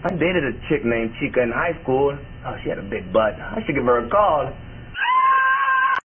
I dated a chick named Chica in high school. Oh, she had a big butt. I should give her a call.